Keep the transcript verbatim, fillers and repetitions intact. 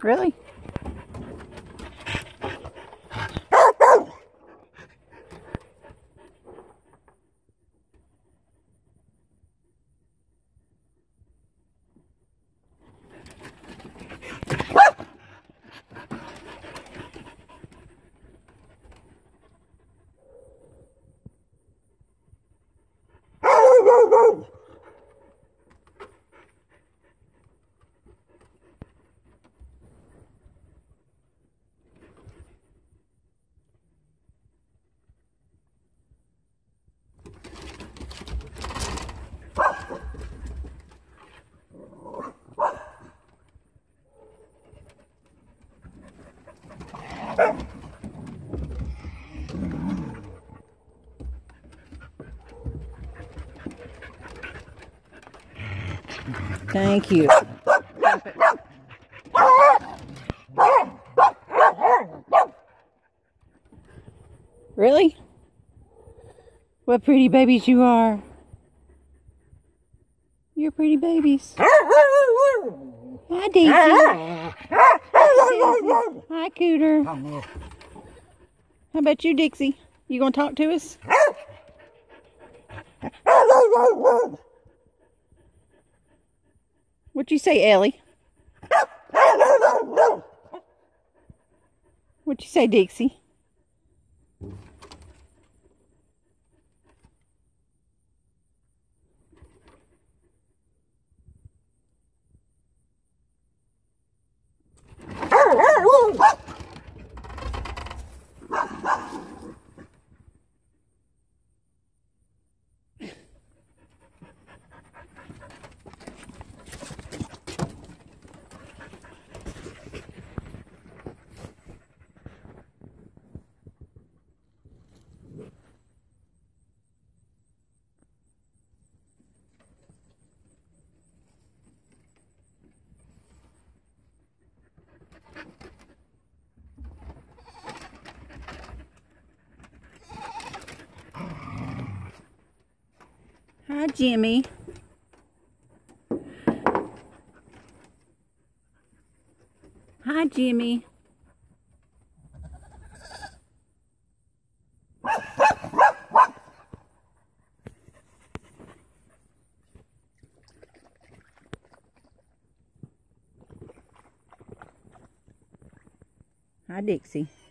Really? Thank you. Really? What pretty babies you are. You're pretty babies. Hi, Daisy. Hi, Daisy. Hi, Cooter. How about you, Dixie? You gonna talk to us? What'd you say, Ellie? What'd you say, Dixie? Hi, Jimmy. Hi, Jimmy. Hi, Dixie.